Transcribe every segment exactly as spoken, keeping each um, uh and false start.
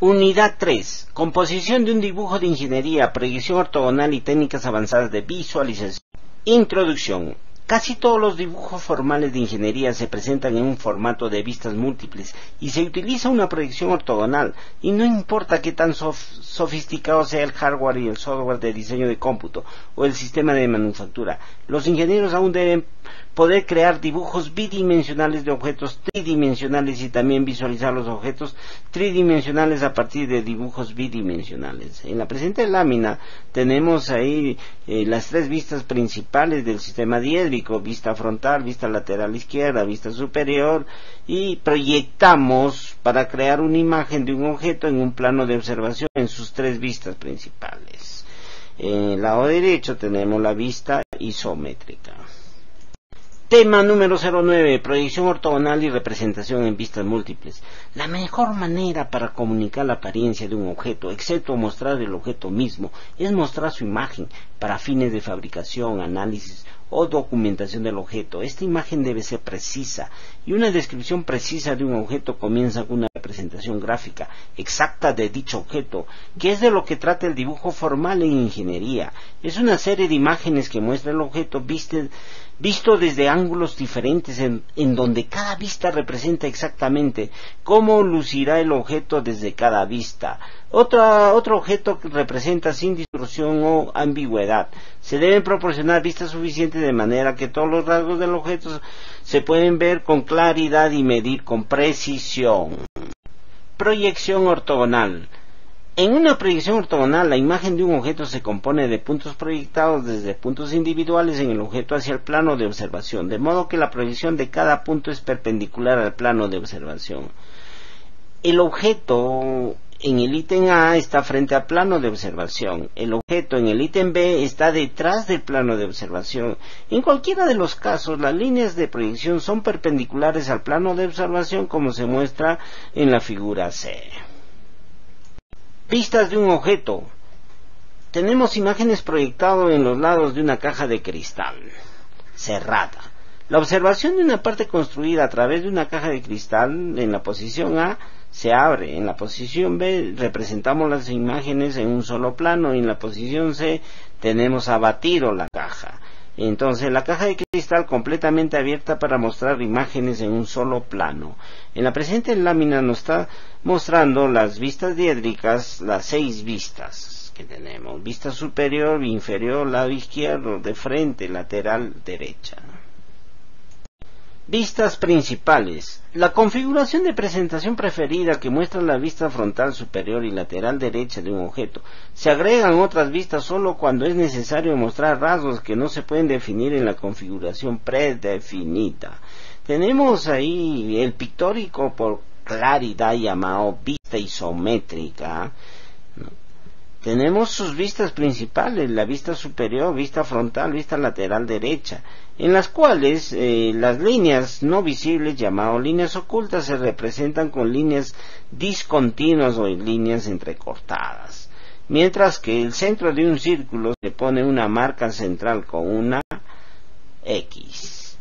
Unidad tres. Composición de un dibujo de ingeniería, proyección ortogonal y técnicas avanzadas de visualización. Introducción. Casi todos los dibujos formales de ingeniería se presentan en un formato de vistas múltiples y se utiliza una proyección ortogonal, y no importa qué tan sof sofisticado sea el hardware y el software de diseño de cómputo o el sistema de manufactura, los ingenieros aún deben poder crear dibujos bidimensionales de objetos tridimensionales y también visualizar los objetos tridimensionales a partir de dibujos bidimensionales. En la presente lámina tenemos ahí eh, las tres vistas principales del sistema diédrico: vista frontal, vista lateral izquierda, vista superior, y proyectamos para crear una imagen de un objeto en un plano de observación en sus tres vistas principales. En el lado derecho tenemos la vista isométrica. Tema número cero nueve. Proyección ortogonal y representación en vistas múltiples. La mejor manera para comunicar la apariencia de un objeto, excepto mostrar el objeto mismo, es mostrar su imagen para fines de fabricación, análisis o documentación del objeto. Esta imagen debe ser precisa, y una descripción precisa de un objeto comienza con una representación gráfica exacta de dicho objeto, que es de lo que trata el dibujo formal en ingeniería. Es una serie de imágenes que muestra el objeto viste, visto desde ángulos diferentes, en, en donde cada vista representa exactamente cómo lucirá el objeto desde cada vista. Otra, otro objeto que representa sin distorsión o ambigüedad. Se deben proporcionar vistas suficientes de manera que todos los rasgos del objeto se pueden ver con claridad y medir con precisión. Proyección ortogonal. En una proyección ortogonal, la imagen de un objeto se compone de puntos proyectados desde puntos individuales en el objeto hacia el plano de observación, de modo que la proyección de cada punto es perpendicular al plano de observación. El objeto en el ítem A está frente al plano de observación. El objeto en el ítem B está detrás del plano de observación. En cualquiera de los casos, las líneas de proyección son perpendiculares al plano de observación, como se muestra en la figura C. Vistas de un objeto. Tenemos imágenes proyectadas en los lados de una caja de cristal cerrada. La observación de una parte construida a través de una caja de cristal en la posición A se abre. En la posición B representamos las imágenes en un solo plano, y en la posición C tenemos abatido la caja. Entonces la caja de cristal completamente abierta para mostrar imágenes en un solo plano. En la presente lámina nos está mostrando las vistas diédricas, las seis vistas que tenemos: vista superior, inferior, lado izquierdo, de frente, lateral, derecha. Vistas principales. La configuración de presentación preferida que muestra la vista frontal, superior y lateral derecha de un objeto. Se agregan otras vistas solo cuando es necesario mostrar rasgos que no se pueden definir en la configuración predefinida. Tenemos ahí el pictórico por claridad llamado vista isométrica, ¿no? Tenemos sus vistas principales: la vista superior, vista frontal, vista lateral derecha, en las cuales eh, las líneas no visibles, llamadas líneas ocultas, se representan con líneas discontinuas o líneas entrecortadas, mientras que el centro de un círculo se pone una marca central con una X.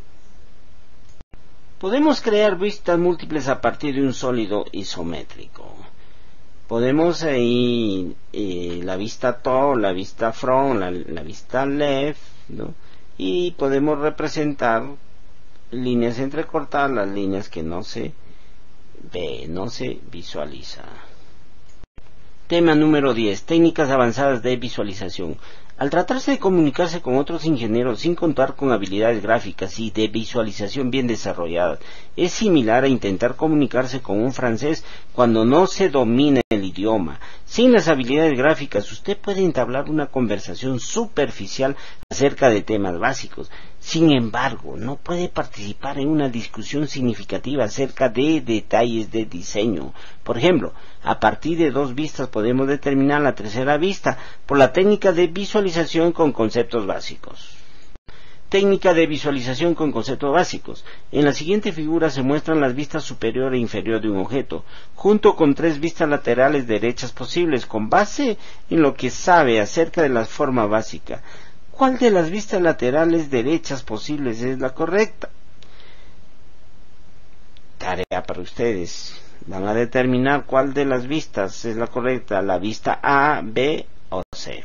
Podemos crear vistas múltiples a partir de un sólido isométrico. Podemos ahí eh, la vista top, la vista front, la, la vista left, ¿no? Y podemos representar líneas entrecortadas, las líneas que no se ve, no se visualiza. Tema número diez. Técnicas avanzadas de visualización. Al tratarse de comunicarse con otros ingenieros sin contar con habilidades gráficas y de visualización bien desarrolladas, es similar a intentar comunicarse con un francés cuando no se domina el idioma. Sin las habilidades gráficas, usted puede entablar una conversación superficial acerca de temas básicos. Sin embargo, no puede participar en una discusión significativa acerca de detalles de diseño. Por ejemplo, a partir de dos vistas podemos determinar la tercera vista por la técnica de visualización con conceptos básicos. Técnica de visualización con conceptos básicos. En la siguiente figura se muestran las vistas superior e inferior de un objeto, junto con tres vistas laterales derechas posibles, con base en lo que sabe acerca de la forma básica. ¿Cuál de las vistas laterales derechas posibles es la correcta? Tarea para ustedes. Van a determinar cuál de las vistas es la correcta, la vista A, B o C.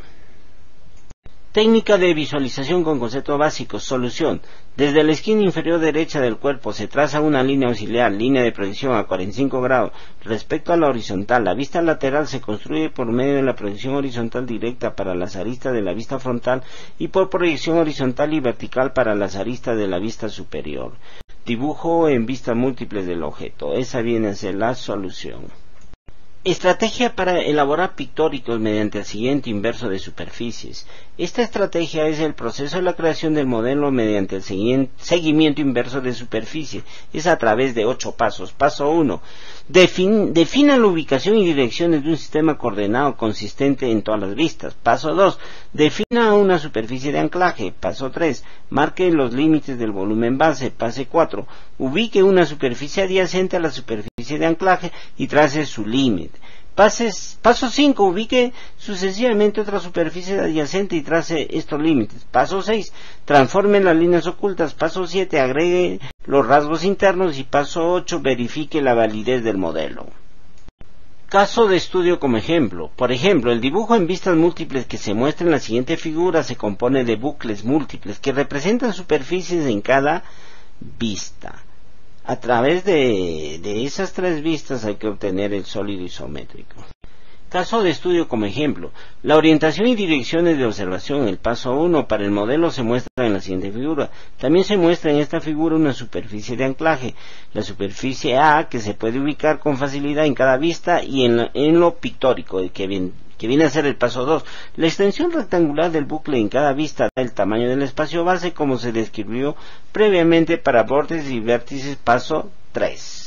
Técnica de visualización con conceptos básicos. Solución. Desde la esquina inferior derecha del cuerpo se traza una línea auxiliar, línea de proyección a cuarenta y cinco grados respecto a la horizontal. La vista lateral se construye por medio de la proyección horizontal directa para las aristas de la vista frontal y por proyección horizontal y vertical para las aristas de la vista superior. Dibujo en vistas múltiples del objeto. Esa viene a ser la solución. Estrategia para elaborar pictóricos mediante el siguiente inverso de superficies. Esta estrategia es el proceso de la creación del modelo mediante el seguimiento inverso de superficie. Es a través de ocho pasos. Paso uno. Defin, defina la ubicación y direcciones de un sistema coordenado consistente en todas las vistas. Paso dos. Defina una superficie de anclaje. Paso tres. Marque los límites del volumen base. Paso cuatro. Ubique una superficie adyacente a la superficie de anclaje y trace su límite. Pases, paso cinco. Ubique sucesivamente otra superficie adyacente y trace estos límites. Paso seis. Transforme las líneas ocultas. Paso siete. Agregue los rasgos internos. Y paso ocho. Verifique la validez del modelo. Caso de estudio como ejemplo. Por ejemplo, el dibujo en vistas múltiples que se muestra en la siguiente figura se compone de bucles múltiples que representan superficies en cada vista. A través de, de esas tres vistas hay que obtener el sólido isométrico. Caso de estudio como ejemplo. La orientación y direcciones de observación. El paso uno para el modelo se muestra en la siguiente figura. También se muestra en esta figura una superficie de anclaje. La superficie A, que se puede ubicar con facilidad en cada vista, y en, la, en lo pictórico, que viene, que viene a ser el paso dos. La extensión rectangular del bucle en cada vista da el tamaño del espacio base como se describió previamente para bordes y vértices. Paso tres.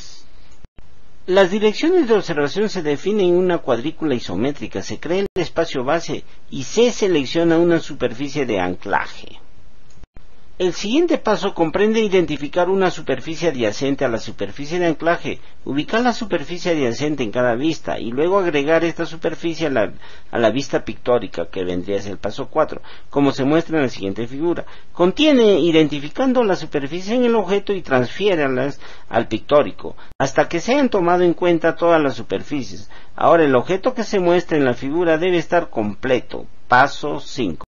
Las direcciones de observación se definen en una cuadrícula isométrica. Se crea el espacio base y se selecciona una superficie de anclaje. El siguiente paso comprende identificar una superficie adyacente a la superficie de anclaje, ubicar la superficie adyacente en cada vista y luego agregar esta superficie a la, a la vista pictórica, que vendría a ser el paso cuatro, como se muestra en la siguiente figura. Contiene identificando la superficie en el objeto y transfiéralas al pictórico, hasta que se hayan tomado en cuenta todas las superficies. Ahora el objeto que se muestra en la figura debe estar completo. Paso cinco.